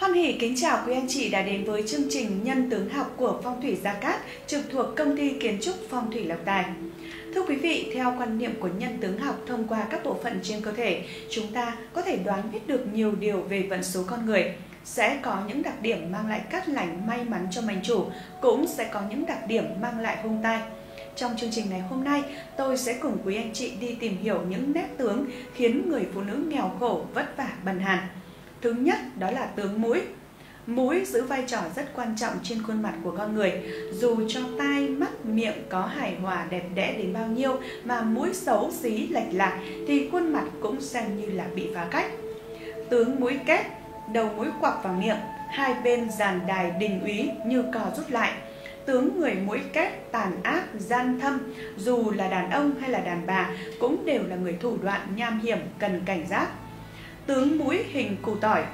Hoan hỉ kính chào quý anh chị đã đến với chương trình Nhân tướng học của Phong thủy Gia Cát trực thuộc Công ty Kiến trúc Phong thủy Lộc Tài. Thưa quý vị, theo quan niệm của nhân tướng học, thông qua các bộ phận trên cơ thể, chúng ta có thể đoán biết được nhiều điều về vận số con người. Sẽ có những đặc điểm mang lại cát lành may mắn cho mệnh chủ, cũng sẽ có những đặc điểm mang lại hung tai. Trong chương trình ngày hôm nay, tôi sẽ cùng quý anh chị đi tìm hiểu những nét tướng khiến người phụ nữ nghèo khổ, vất vả, bần hàn. Thứ nhất đó là tướng mũi. Mũi giữ vai trò rất quan trọng trên khuôn mặt của con người. Dù cho tai, mắt, miệng có hài hòa đẹp đẽ đến bao nhiêu mà mũi xấu xí lệch lạc thì khuôn mặt cũng xem như là bị phá cách. Tướng mũi kép, đầu mũi quặp vào miệng, hai bên dàn đài đình úy như cò rút lại. Tướng người mũi kép tàn ác, gian thâm, dù là đàn ông hay là đàn bà cũng đều là người thủ đoạn nham hiểm, cần cảnh giác. Tướng mũi hình củ tỏi,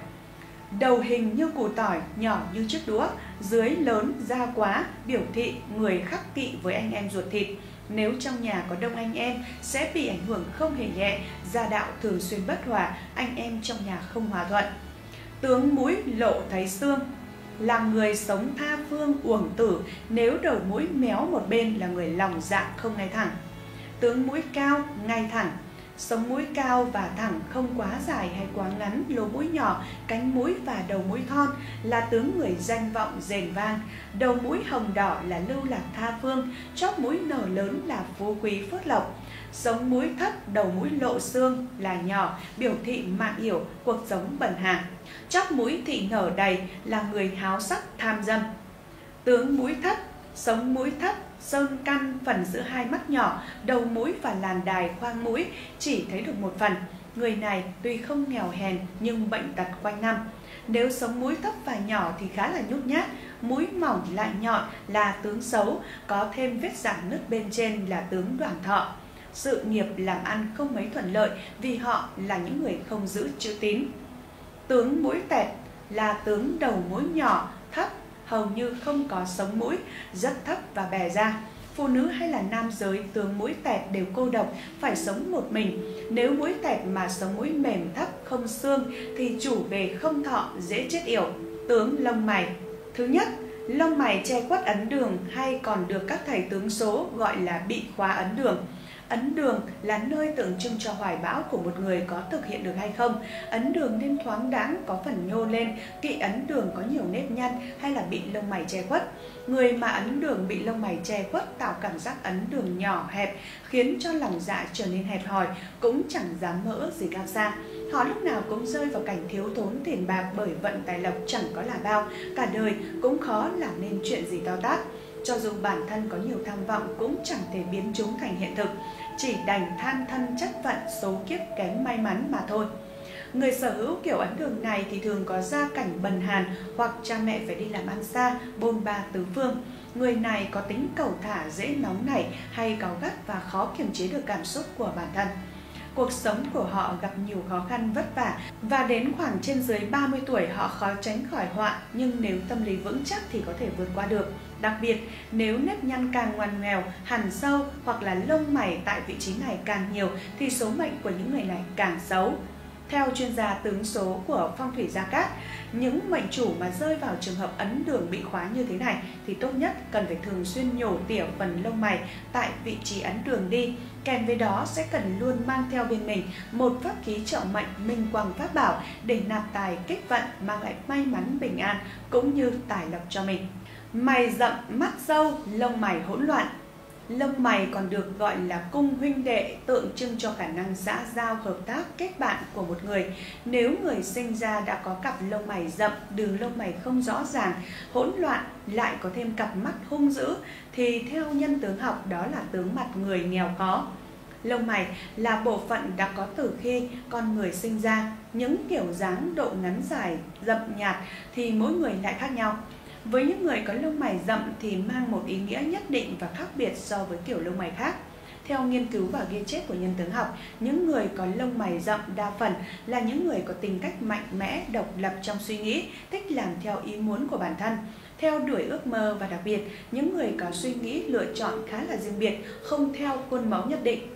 đầu hình như củ tỏi, nhỏ như chiếc đũa, dưới lớn da quá, biểu thị người khắc kỵ với anh em ruột thịt. Nếu trong nhà có đông anh em sẽ bị ảnh hưởng không hề nhẹ, gia đạo thường xuyên bất hòa, anh em trong nhà không hòa thuận. Tướng mũi lộ thấy xương, là người sống tha phương uổng tử, nếu đầu mũi méo một bên là người lòng dạ không ngay thẳng. Tướng mũi cao, ngay thẳng, sống mũi cao và thẳng, không quá dài hay quá ngắn, lỗ mũi nhỏ, cánh mũi và đầu mũi thon là tướng người danh vọng rền vang. Đầu mũi hồng đỏ là lưu lạc tha phương, chóp mũi nở lớn là phú quý phước lộc. Sống mũi thấp, đầu mũi lộ xương là nhỏ, biểu thị mạng yểu, cuộc sống bần hàn. Chóp mũi thị nở đầy là người háo sắc tham dâm. Tướng mũi thấp, sống mũi thấp, sơn căn phần giữa hai mắt nhỏ, đầu mũi và làn đài khoang mũi chỉ thấy được một phần. Người này tuy không nghèo hèn nhưng bệnh tật quanh năm. Nếu sống mũi thấp và nhỏ thì khá là nhút nhát, mũi mỏng lại nhọn là tướng xấu, có thêm vết rạn nứt bên trên là tướng đoản thọ. Sự nghiệp làm ăn không mấy thuận lợi vì họ là những người không giữ chữ tín. Tướng mũi tẹt là tướng đầu mũi nhỏ, thấp, hầu như không có sống mũi, rất thấp và bè ra. Phụ nữ hay là nam giới tướng mũi tẹt đều cô độc, phải sống một mình. Nếu mũi tẹt mà sống mũi mềm thấp không xương thì chủ về không thọ, dễ chết yểu. Tướng lông mày. Thứ nhất, lông mày che khuất ấn đường hay còn được các thầy tướng số gọi là bị khóa ấn đường. Ấn đường là nơi tượng trưng cho hoài bão của một người có thực hiện được hay không. Ấn đường nên thoáng đãng, có phần nhô lên, kỵ ấn đường có nhiều nếp nhăn hay là bị lông mày che khuất. Người mà ấn đường bị lông mày che khuất tạo cảm giác ấn đường nhỏ hẹp, khiến cho lòng dạ trở nên hẹp hòi, cũng chẳng dám mơ ước gì cao xa. Họ lúc nào cũng rơi vào cảnh thiếu thốn tiền bạc bởi vận tài lộc chẳng có là bao, cả đời cũng khó làm nên chuyện gì to tát. Cho dù bản thân có nhiều tham vọng cũng chẳng thể biến chúng thành hiện thực, chỉ đành than thân trách phận số kiếp kém may mắn mà thôi. Người sở hữu kiểu ấn đường này thì thường có gia cảnh bần hàn hoặc cha mẹ phải đi làm ăn xa, bôn ba tứ phương. Người này có tính cẩu thả, dễ nóng nảy hay cáu gắt và khó kiềm chế được cảm xúc của bản thân. Cuộc sống của họ gặp nhiều khó khăn vất vả và đến khoảng trên dưới 30 tuổi họ khó tránh khỏi họa, nhưng nếu tâm lý vững chắc thì có thể vượt qua được. Đặc biệt, nếu nếp nhăn càng ngoằn ngoèo, hằn sâu hoặc là lông mày tại vị trí này càng nhiều thì số mệnh của những người này càng xấu. Theo chuyên gia tướng số của Phong thủy Gia Cát, những mệnh chủ mà rơi vào trường hợp ấn đường bị khóa như thế này thì tốt nhất cần phải thường xuyên nhổ tỉa phần lông mày tại vị trí ấn đường đi. Kèm với đó sẽ cần luôn mang theo bên mình một pháp khí trợ mệnh minh quang pháp bảo để nạp tài kích vận, mang lại may mắn bình an cũng như tài lộc cho mình. Mày rậm, mắt râu, lông mày hỗn loạn. Lông mày còn được gọi là cung huynh đệ, tượng trưng cho khả năng xã giao, hợp tác, kết bạn của một người. Nếu người sinh ra đã có cặp lông mày rậm, đường lông mày không rõ ràng, hỗn loạn, lại có thêm cặp mắt hung dữ, thì theo nhân tướng học đó là tướng mặt người nghèo khó. Lông mày là bộ phận đã có từ khi con người sinh ra. Những kiểu dáng độ ngắn dài, rậm nhạt thì mỗi người lại khác nhau. Với những người có lông mày rậm thì mang một ý nghĩa nhất định và khác biệt so với kiểu lông mày khác. Theo nghiên cứu và ghi chép của nhân tướng học, những người có lông mày rậm đa phần là những người có tính cách mạnh mẽ, độc lập trong suy nghĩ, thích làm theo ý muốn của bản thân, theo đuổi ước mơ và đặc biệt, những người có suy nghĩ lựa chọn khá là riêng biệt, không theo khuôn mẫu nhất định.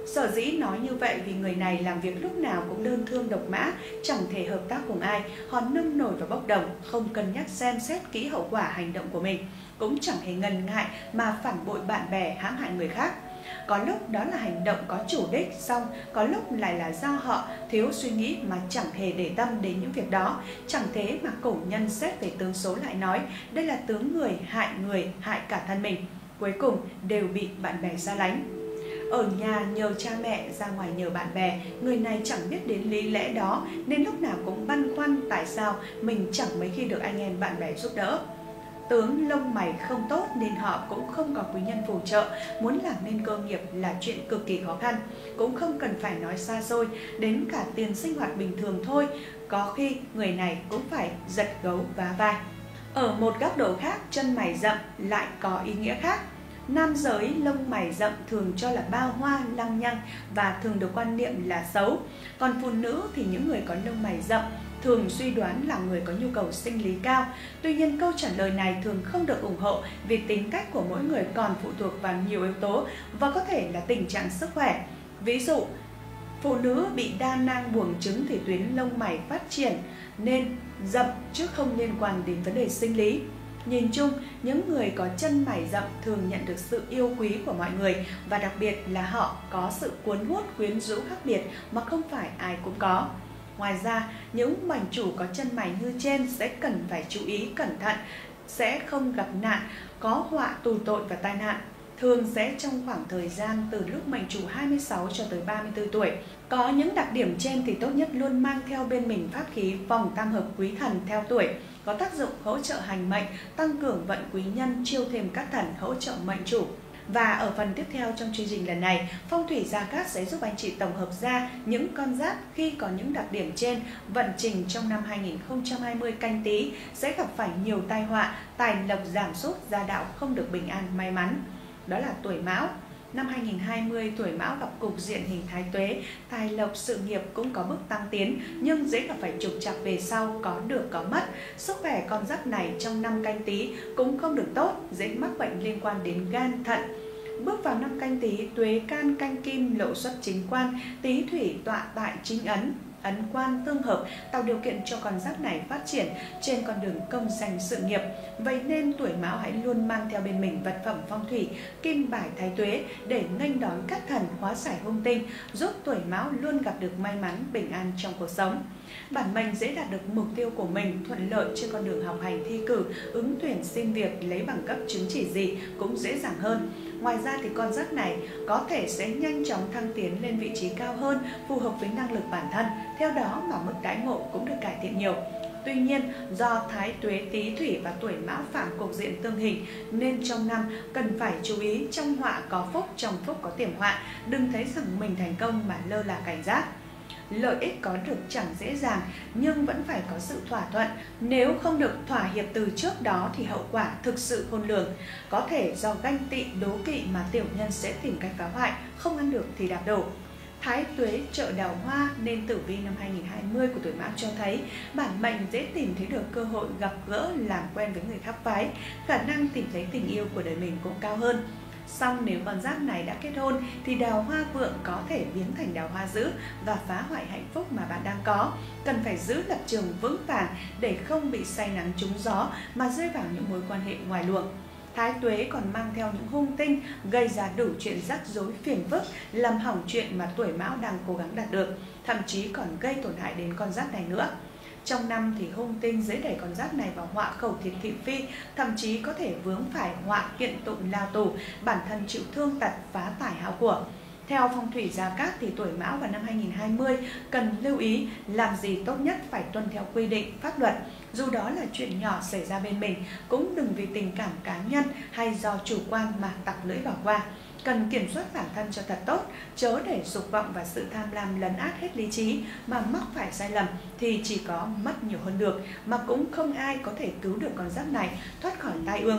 Sở dĩ nói như vậy vì người này làm việc lúc nào cũng đơn thương độc mã, chẳng thể hợp tác cùng ai, họ nông nổi và bốc đồng, không cân nhắc xem xét kỹ hậu quả hành động của mình, cũng chẳng hề ngần ngại mà phản bội bạn bè, hãm hại người khác. Có lúc đó là hành động có chủ đích, xong có lúc lại là do họ thiếu suy nghĩ mà chẳng hề để tâm đến những việc đó. Chẳng thế mà cổ nhân xét về tướng số lại nói, đây là tướng người, hại cả thân mình. Cuối cùng đều bị bạn bè xa lánh. Ở nhà nhờ cha mẹ, ra ngoài nhờ bạn bè, người này chẳng biết đến lý lẽ đó nên lúc nào cũng băn khoăn tại sao mình chẳng mấy khi được anh em bạn bè giúp đỡ. Tướng lông mày không tốt nên họ cũng không có quý nhân phù trợ, muốn làm nên cơ nghiệp là chuyện cực kỳ khó khăn, cũng không cần phải nói xa xôi, đến cả tiền sinh hoạt bình thường thôi, có khi người này cũng phải giật gấu vá vai. Ở một góc độ khác, chân mày rậm lại có ý nghĩa khác. Nam giới lông mày rậm thường cho là bao hoa, lăng nhăng và thường được quan niệm là xấu. Còn phụ nữ thì những người có lông mày rậm thường suy đoán là người có nhu cầu sinh lý cao. Tuy nhiên câu trả lời này thường không được ủng hộ vì tính cách của mỗi người còn phụ thuộc vào nhiều yếu tố và có thể là tình trạng sức khỏe. Ví dụ, phụ nữ bị đa nang buồng trứng thì tuyến lông mày phát triển nên rậm chứ không liên quan đến vấn đề sinh lý. Nhìn chung, những người có chân mày rậm thường nhận được sự yêu quý của mọi người và đặc biệt là họ có sự cuốn hút quyến rũ khác biệt mà không phải ai cũng có. Ngoài ra, những mảnh chủ có chân mày như trên sẽ cần phải chú ý cẩn thận, sẽ không gặp nạn, có họa tù tội và tai nạn. Thường sẽ trong khoảng thời gian từ lúc mệnh chủ 26 cho tới 34 tuổi. Có những đặc điểm trên thì tốt nhất luôn mang theo bên mình pháp khí vòng tam hợp quý thần theo tuổi, có tác dụng hỗ trợ hành mệnh, tăng cường vận quý nhân, chiêu thêm các thần hỗ trợ mệnh chủ. Và ở phần tiếp theo trong chương trình lần này, Phong thủy Gia Cát sẽ giúp anh chị tổng hợp ra những con giáp khi có những đặc điểm trên, vận trình trong năm 2020 Canh Tý sẽ gặp phải nhiều tai họa, tài lộc giảm sút, gia đạo không được bình an may mắn. Đó là tuổi Mão. Năm 2020, tuổi Mão gặp cục diện hình Thái Tuế, tài lộc sự nghiệp cũng có bước tăng tiến nhưng dễ gặp phải trục trặc về sau, có được có mất. Sức khỏe con giáp này trong năm Canh Tý cũng không được tốt, dễ mắc bệnh liên quan đến gan, thận. Bước vào năm Canh Tý, Tuế can canh kim lộ xuất chính quan, Tý thủy tọa tại chính ấn, ấn quan tương hợp tạo điều kiện cho con giáp này phát triển trên con đường công danh sự nghiệp. Vậy nên tuổi Mão hãy luôn mang theo bên mình vật phẩm phong thủy kim bài Thái Tuế để nghênh đón các thần, hóa giải hung tinh, giúp tuổi Mão luôn gặp được may mắn bình an trong cuộc sống. Bản mệnh dễ đạt được mục tiêu của mình, thuận lợi trên con đường học hành thi cử, ứng tuyển xin việc, lấy bằng cấp chứng chỉ gì cũng dễ dàng hơn. Ngoài ra thì con giáp này có thể sẽ nhanh chóng thăng tiến lên vị trí cao hơn, phù hợp với năng lực bản thân, theo đó mà mức đãi ngộ cũng được cải thiện nhiều. Tuy nhiên, do Thái Tuế Tý Thủy và tuổi Mão phạm cục diện tương hình nên trong năm cần phải chú ý, trong họa có phúc, trong phúc có tiềm họa, đừng thấy rằng mình thành công mà lơ là cảnh giác. Lợi ích có được chẳng dễ dàng nhưng vẫn phải có sự thỏa thuận. Nếu không được thỏa hiệp từ trước đó thì hậu quả thực sự khôn lường. Có thể do ganh tị, đố kỵ mà tiểu nhân sẽ tìm cách phá hoại, không ăn được thì đạp đổ. Thái Tuế trợ đào hoa nên tử vi năm 2020 của tuổi Mão cho thấy bản mệnh dễ tìm thấy được cơ hội gặp gỡ, làm quen với người khác phái, khả năng tìm thấy tình yêu của đời mình cũng cao hơn. Song nếu con giáp này đã kết hôn thì đào hoa vượng có thể biến thành đào hoa dữ và phá hoại hạnh phúc mà bạn đang có. Cần phải giữ lập trường vững vàng để không bị say nắng trúng gió mà rơi vào những mối quan hệ ngoài luồng. Thái Tuế còn mang theo những hung tinh gây ra đủ chuyện rắc rối phiền phức, làm hỏng chuyện mà tuổi Mão đang cố gắng đạt được, thậm chí còn gây tổn hại đến con giáp này nữa. Trong năm thì hung tinh dễ đẩy con giáp này vào họa khẩu thiệt thị phi, thậm chí có thể vướng phải họa kiện tụng lao tù, bản thân chịu thương tật, phá tài hao của. Theo phong thủy Gia Cát thì tuổi Mão vào năm 2020 cần lưu ý làm gì tốt nhất phải tuân theo quy định pháp luật. Dù đó là chuyện nhỏ xảy ra bên mình, cũng đừng vì tình cảm cá nhân hay do chủ quan mà tặc lưỡi bỏ qua. Cần kiểm soát bản thân cho thật tốt, chớ để dục vọng và sự tham lam lấn át hết lý trí mà mắc phải sai lầm thì chỉ có mất nhiều hơn được, mà cũng không ai có thể cứu được con giáp này thoát khỏi tai ương.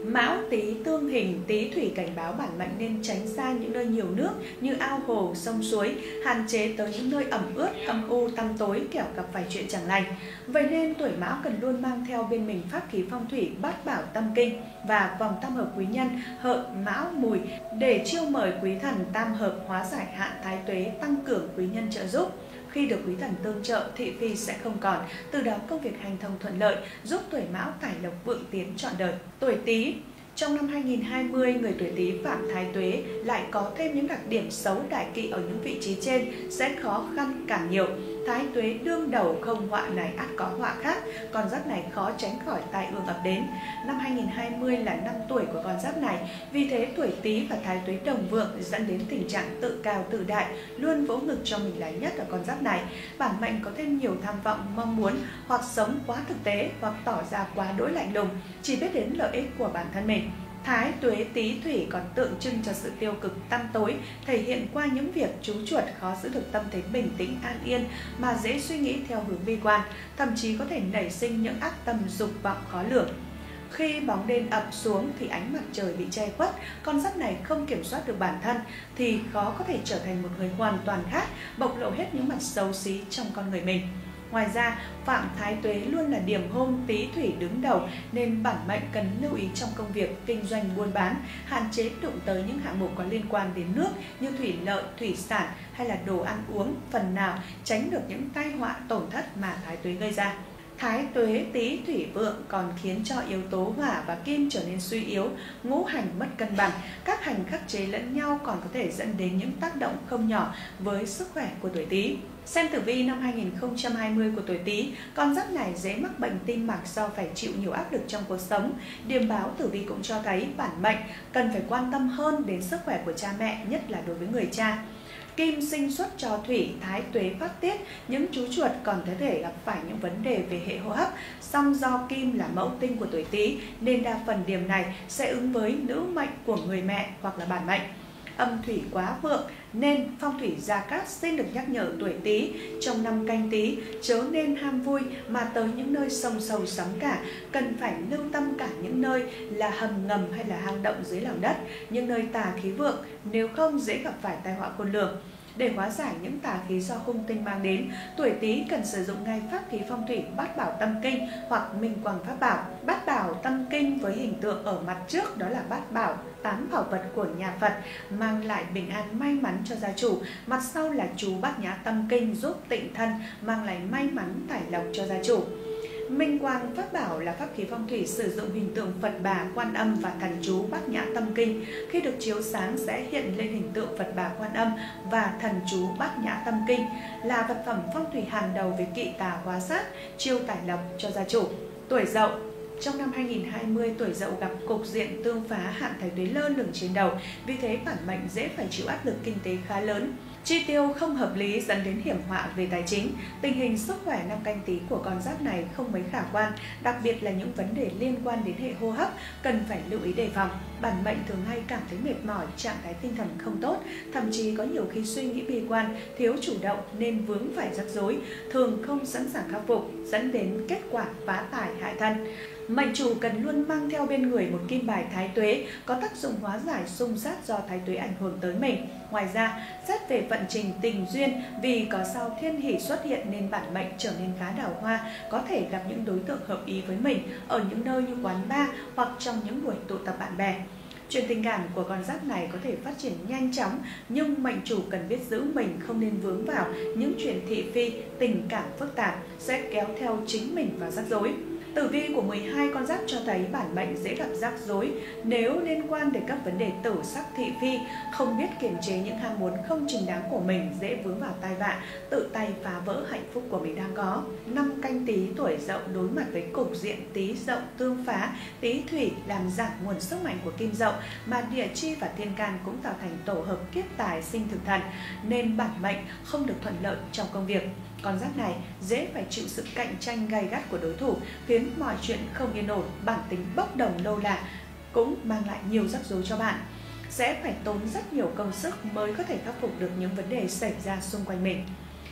Mão Tý tương hình, Tý thủy cảnh báo bản mệnh nên tránh xa những nơi nhiều nước như ao hồ, sông suối, hạn chế tới những nơi ẩm ướt, âm u, tăm tối, kẻo gặp phải chuyện chẳng lành. Vậy nên tuổi Mão cần luôn mang theo bên mình pháp khí phong thủy Bát Bảo Tâm Kinh và vòng tam hợp quý nhân Hợi, Mão, Mùi để chiêu mời quý thần tam hợp hóa giải hạn thái tuế, tăng cường quý nhân trợ giúp. Khi được quý thần tương trợ, thị phi sẽ không còn, từ đó công việc hành thông thuận lợi, giúp tuổi Mão tài lộc vượng tiến trọn đời. Tuổi Tý. Trong năm 2020, người tuổi Tý phạm thái tuế lại có thêm những đặc điểm xấu đại kỵ ở những vị trí trên, sẽ khó khăn càng nhiều. Thái tuế đương đầu, không họa này ắt có họa khác, con giáp này khó tránh khỏi tai ương ập đến. Năm 2020 là năm tuổi của con giáp này, vì thế tuổi Tý và thái tuế đồng vượng dẫn đến tình trạng tự cao tự đại, luôn vỗ ngực cho mình là nhất ở con giáp này. Bản mệnh có thêm nhiều tham vọng, mong muốn, hoặc sống quá thực tế, hoặc tỏ ra quá đỗi lạnh lùng, chỉ biết đến lợi ích của bản thân mình. Thái tuế Tý thủy còn tượng trưng cho sự tiêu cực tăm tối, thể hiện qua những việc chú chuột khó giữ được tâm thế bình tĩnh an yên mà dễ suy nghĩ theo hướng bi quan, thậm chí có thể nảy sinh những ác tâm dục vọng khó lường. Khi bóng đêm ập xuống thì ánh mặt trời bị che khuất, con giáp này không kiểm soát được bản thân thì khó có thể trở thành một người hoàn toàn khác, bộc lộ hết những mặt xấu xí trong con người mình. Ngoài ra, phạm thái tuế luôn là điểm hung, Tý thủy đứng đầu nên bản mệnh cần lưu ý trong công việc kinh doanh buôn bán, hạn chế đụng tới những hạng mục có liên quan đến nước như thủy lợi, thủy sản hay là đồ ăn uống, phần nào tránh được những tai họa tổn thất mà thái tuế gây ra. Thái tuế Tý thủy vượng còn khiến cho yếu tố hỏa và kim trở nên suy yếu, ngũ hành mất cân bằng, các hành khắc chế lẫn nhau còn có thể dẫn đến những tác động không nhỏ với sức khỏe của tuổi Tý. Xem tử vi năm 2020 của tuổi Tý, con giáp này dễ mắc bệnh tim mạch do phải chịu nhiều áp lực trong cuộc sống. Điềm báo tử vi cũng cho thấy bản mệnh cần phải quan tâm hơn đến sức khỏe của cha mẹ, nhất là đối với người cha. Kim sinh xuất cho thủy, thái tuế phát tiết, những chú chuột còn có thể gặp phải những vấn đề về hệ hô hấp, song do Kim là mẫu tinh của tuổi Tý nên đa phần điểm này sẽ ứng với nữ mệnh của người mẹ hoặc là bản mệnh. Âm thủy quá vượng nên phong thủy Gia Cát xin được nhắc nhở tuổi Tý trong năm Canh Tý chớ nên ham vui mà tới những nơi sông sâu sóng cả, cần phải lưu tâm cả những nơi là hầm ngầm hay là hang động dưới lòng đất, những nơi tà khí vượng, nếu không dễ gặp phải tai họa khôn lường. Để hóa giải những tà khí do hung tinh mang đến, tuổi Tý cần sử dụng ngay pháp khí phong thủy Bát Bảo Tâm Kinh hoặc Minh Quang Pháp Bảo. Bát Bảo Tâm Kinh với hình tượng ở mặt trước đó là bát bảo, 8 bảo vật của nhà Phật mang lại bình an may mắn cho gia chủ, mặt sau là chú Bát Nhã Tâm Kinh giúp tịnh thân mang lại may mắn tài lộc cho gia chủ. Minh Quang Pháp Bảo là pháp khí phong thủy sử dụng hình tượng Phật Bà, Quan Âm và thần chú Bát Nhã Tâm Kinh. Khi được chiếu sáng sẽ hiện lên hình tượng Phật Bà, Quan Âm và thần chú Bát Nhã Tâm Kinh, là vật phẩm phong thủy hàng đầu về kỵ tà hóa sát, chiêu tài lộc cho gia chủ. Tuổi Dậu. Trong năm 2020, tuổi Dậu gặp cục diện tương phá, hạn thái tuế lơ lửng trên đầu, vì thế bản mệnh dễ phải chịu áp lực kinh tế khá lớn. Chi tiêu không hợp lý dẫn đến hiểm họa về tài chính. Tình hình sức khỏe năm Canh Tý của con giáp này không mấy khả quan, đặc biệt là những vấn đề liên quan đến hệ hô hấp cần phải lưu ý đề phòng. Bản mệnh thường hay cảm thấy mệt mỏi, trạng thái tinh thần không tốt, thậm chí có nhiều khi suy nghĩ bi quan, thiếu chủ động nên vướng phải rắc rối, thường không sẵn sàng khắc phục, dẫn đến kết quả phá tài hại thân. Mệnh chủ cần luôn mang theo bên người một kim bài thái tuế có tác dụng hóa giải xung sát do thái tuế ảnh hưởng tới mình. Ngoài ra, xét về vận trình tình duyên, vì có sao thiên hỷ xuất hiện nên bản mệnh trở nên khá đào hoa, có thể gặp những đối tượng hợp ý với mình ở những nơi như quán bar hoặc trong những buổi tụ tập bạn bè. Chuyện tình cảm của con giáp này có thể phát triển nhanh chóng, nhưng mệnh chủ cần biết giữ mình, không nên vướng vào những chuyện thị phi, tình cảm phức tạp sẽ kéo theo chính mình vào rắc rối. Tử vi của 12 con giáp cho thấy bản mệnh dễ gặp rắc rối nếu liên quan đến các vấn đề tử sắc thị phi, không biết kiềm chế những ham muốn không chính đáng của mình, dễ vướng vào tai vạ, tự tay phá vỡ hạnh phúc của mình đang có. Năm Canh Tý tuổi Dậu đối mặt với cục diện Tý Dậu tương phá, Tý thủy làm giảm nguồn sức mạnh của Kim Dậu, mà địa chi và thiên can cũng tạo thành tổ hợp kiếp tài sinh thực thần, nên bản mệnh không được thuận lợi trong công việc. Con giáp này dễ phải chịu sự cạnh tranh gay gắt của đối thủ, khiến mọi chuyện không yên ổn, bản tính bốc đồng lâu là cũng mang lại nhiều rắc rối cho bạn. Sẽ phải tốn rất nhiều công sức mới có thể khắc phục được những vấn đề xảy ra xung quanh mình.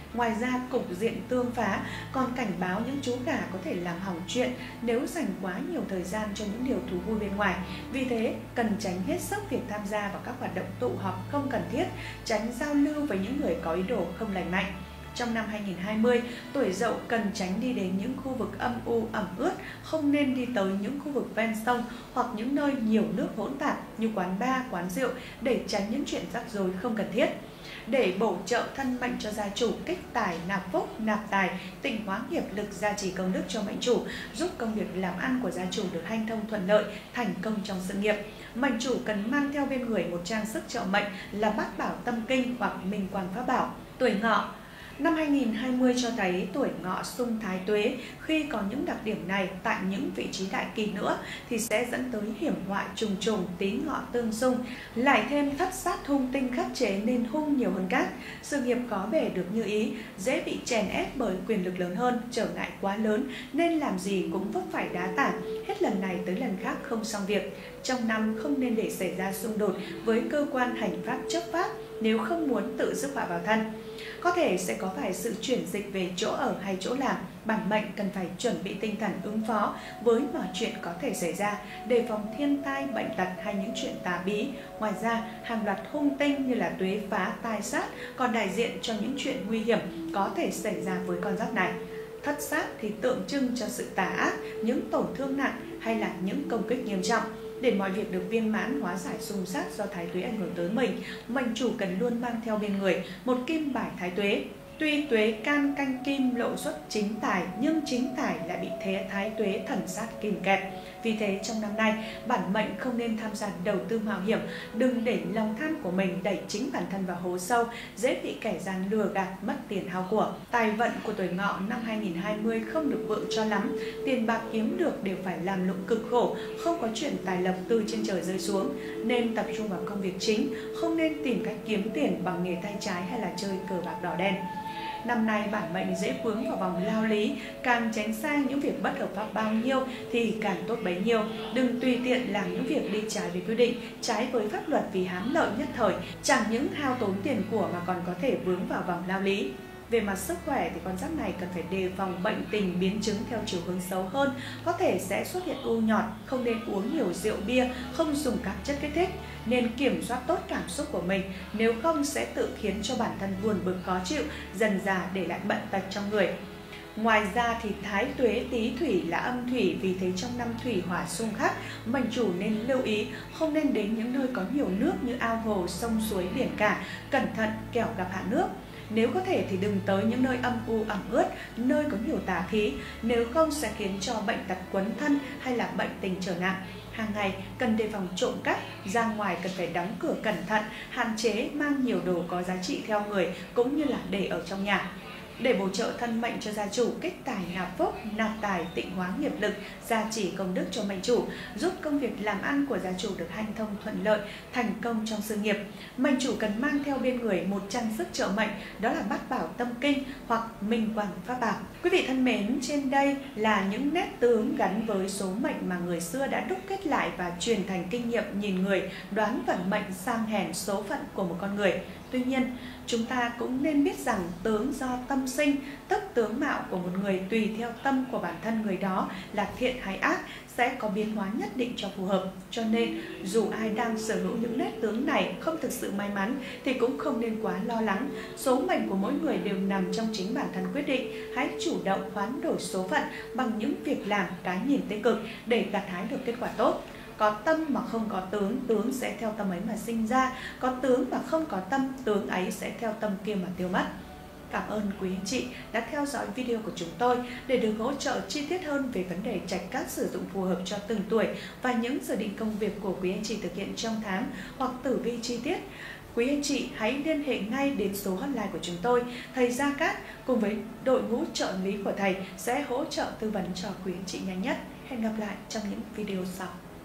Ngoài ra, cục diện tương phá còn cảnh báo những chú gà có thể làm hỏng chuyện nếu dành quá nhiều thời gian cho những điều thú vui bên ngoài. Vì thế, cần tránh hết sức việc tham gia vào các hoạt động tụ họp không cần thiết, tránh giao lưu với những người có ý đồ không lành mạnh. Trong năm 2020, tuổi Dậu cần tránh đi đến những khu vực âm u ẩm ướt, không nên đi tới những khu vực ven sông hoặc những nơi nhiều nước hỗn tạp như quán bar, quán rượu để tránh những chuyện rắc rối không cần thiết. Để bổ trợ thân mệnh cho gia chủ, kích tài, nạp phúc, nạp tài, tịnh hóa nghiệp lực, gia trì công đức cho mệnh chủ, giúp công việc làm ăn của gia chủ được hanh thông thuận lợi, thành công trong sự nghiệp. Mệnh chủ cần mang theo bên người một trang sức trợ mệnh là Bát Bảo Tâm Kinh hoặc Minh Quang Pháp Bảo. Tuổi Ngọ. Năm 2020 cho thấy tuổi Ngọ xung Thái Tuế, khi có những đặc điểm này tại những vị trí đại kỳ nữa thì sẽ dẫn tới hiểm họa trùng trùng, Tý Ngọ tương xung, lại thêm thất sát hung tinh khắc chế nên hung nhiều hơn cát. Sự nghiệp có bề được như ý, dễ bị chèn ép bởi quyền lực lớn hơn, trở ngại quá lớn nên làm gì cũng vấp phải đá tảng, hết lần này tới lần khác không xong việc. Trong năm không nên để xảy ra xung đột với cơ quan hành pháp chấp pháp nếu không muốn tự rước họa vào thân. Có thể sẽ có vài sự chuyển dịch về chỗ ở hay chỗ làm, bản mệnh cần phải chuẩn bị tinh thần ứng phó với mọi chuyện có thể xảy ra, đề phòng thiên tai, bệnh tật hay những chuyện tà bí. Ngoài ra, hàng loạt hung tinh như là tuế phá, tai sát còn đại diện cho những chuyện nguy hiểm có thể xảy ra với con giáp này. Thất sát thì tượng trưng cho sự tà ác, những tổn thương nặng hay là những công kích nghiêm trọng. Để mọi việc được viên mãn, hóa giải xung sát do Thái Tuế ảnh hưởng tới mình, mệnh chủ cần luôn mang theo bên người một kim bài Thái Tuế. Tuy tuế can canh kim lộ xuất chính tài, nhưng chính tài lại bị thế Thái Tuế thần sát kìm kẹp. Vì thế trong năm nay, bản mệnh không nên tham gia đầu tư mạo hiểm, đừng để lòng tham của mình đẩy chính bản thân vào hố sâu, dễ bị kẻ gian lừa gạt, mất tiền hao của. Tài vận của tuổi Ngọ năm 2020 không được vượng cho lắm, tiền bạc kiếm được đều phải làm lụng cực khổ, không có chuyện tài lộc từ trên trời rơi xuống, nên tập trung vào công việc chính, không nên tìm cách kiếm tiền bằng nghề tay trái hay là chơi cờ bạc đỏ đen. Năm nay bản mệnh dễ vướng vào vòng lao lý, càng tránh xa những việc bất hợp pháp bao nhiêu thì càng tốt bấy nhiêu. Đừng tùy tiện làm những việc đi trái với quy định, trái với pháp luật vì hám lợi nhất thời, chẳng những hao tốn tiền của mà còn có thể vướng vào vòng lao lý. Về mặt sức khỏe thì con giáp này cần phải đề phòng bệnh tình biến chứng theo chiều hướng xấu hơn, có thể sẽ xuất hiện u nhọt, không nên uống nhiều rượu bia, không dùng các chất kích thích, nên kiểm soát tốt cảm xúc của mình, nếu không sẽ tự khiến cho bản thân buồn bực khó chịu, dần dà để lại bệnh tật trong người. Ngoài ra thì Thái Tuế Tý Thủy là âm thủy, vì thế trong năm thủy hỏa xung khắc, mệnh chủ nên lưu ý không nên đến những nơi có nhiều nước như ao hồ, sông suối, biển cả, cẩn thận kẻo gặp hạn nước. Nếu có thể thì đừng tới những nơi âm u ẩm ướt, nơi có nhiều tà khí, nếu không sẽ khiến cho bệnh tật quấn thân hay là bệnh tình trở nặng. Hàng ngày cần đề phòng trộm cắp, ra ngoài cần phải đóng cửa cẩn thận, hạn chế mang nhiều đồ có giá trị theo người cũng như là để ở trong nhà. Để bổ trợ thân mệnh cho gia chủ, kích tài nạp phúc, nạp tài, tịnh hóa nghiệp lực, gia trì công đức cho mệnh chủ, giúp công việc làm ăn của gia chủ được hanh thông thuận lợi, thành công trong sự nghiệp. Mệnh chủ cần mang theo bên người một trang sức trợ mệnh, đó là Bát Bảo Tâm Kinh hoặc Minh Quang Pháp Bảo. Quý vị thân mến, trên đây là những nét tướng gắn với số mệnh mà người xưa đã đúc kết lại và truyền thành kinh nghiệm nhìn người, đoán vận mệnh, sang hèn số phận của một con người. Tuy nhiên, chúng ta cũng nên biết rằng tướng do tâm sinh, tức tướng mạo của một người tùy theo tâm của bản thân người đó là thiện hay ác sẽ có biến hóa nhất định cho phù hợp. Cho nên, dù ai đang sở hữu những nét tướng này không thực sự may mắn thì cũng không nên quá lo lắng. Số mệnh của mỗi người đều nằm trong chính bản thân quyết định. Hãy chủ động hoán đổi số phận bằng những việc làm, cái nhìn tích cực để gặt hái được kết quả tốt. Có tâm mà không có tướng, tướng sẽ theo tâm ấy mà sinh ra. Có tướng mà không có tâm, tướng ấy sẽ theo tâm kia mà tiêu mất. Cảm ơn quý anh chị đã theo dõi video của chúng tôi. Để được hỗ trợ chi tiết hơn về vấn đề trạch cát sử dụng phù hợp cho từng tuổi và những dự định công việc của quý anh chị thực hiện trong tháng hoặc tử vi chi tiết, quý anh chị hãy liên hệ ngay đến số hotline của chúng tôi. Thầy Gia Cát cùng với đội ngũ trợ lý của thầy sẽ hỗ trợ tư vấn cho quý anh chị nhanh nhất. Hẹn gặp lại trong những video sau.